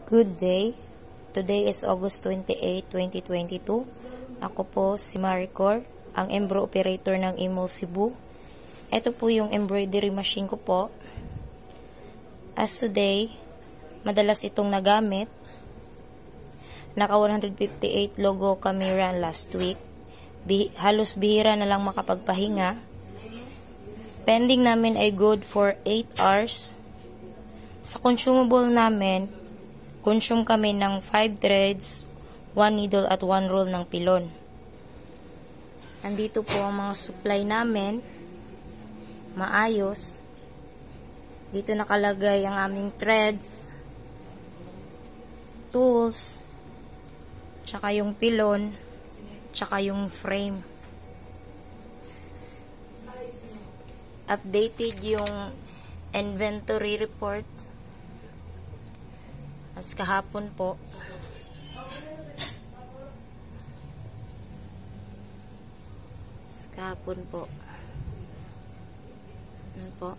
Good day. Today is August 28, 2022. Ako po si Maricor, ang embro operator ng Imol Cebu. Ito po yung embroidery machine ko po. As today, madalas itong nagamit. Naka 158 logo kami ran last week. Halos bihira na lang makapagpahinga. Pending namin ay good for 8 hours. Sa consumable namin, consume kami ng 5 threads, 1 needle at 1 roll ng pilon. Andito po ang mga supply namin. Maayos. Dito nakalagay ang aming threads, tools, tsaka yung pilon, tsaka yung frame. Updated yung inventory report. As kahapon po. Ano po?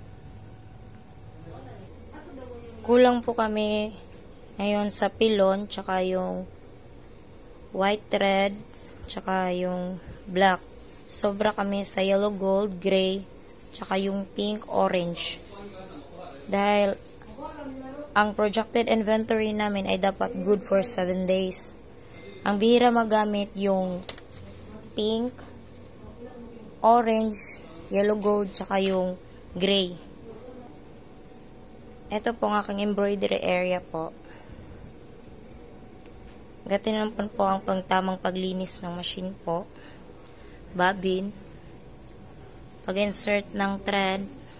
Kulang po kami ngayon sa pilon, tsaka yung white thread, tsaka yung black. Sobra kami sa yellow gold, gray, tsaka yung pink, orange. Dahil ang projected inventory namin ay dapat good for 7 days. Ang bihira magamit yung pink, orange, yellow gold, tsaka yung gray. Ito po ang aking embroidery area po. Gatin naman po ang pangtamang paglinis ng machine po. Bobbin. Pag-insert ng thread.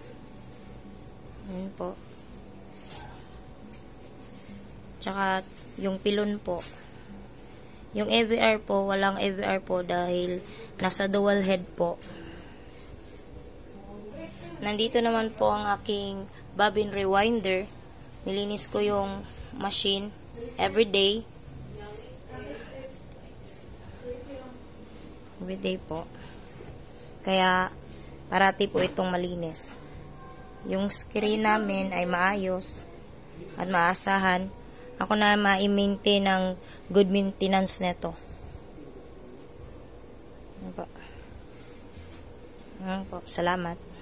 Yan po. Tsaka yung pilon po. Yung AVR po, walang AVR po dahil nasa dual head po. Nandito naman po ang aking bobbin rewinder. Nilinis ko yung machine everyday. Everyday po. Kaya parati po itong malinis. Yung screen namin ay maayos at maasahan. Ako na ma-maintain ng good maintenance neto. Ano po? Salamat.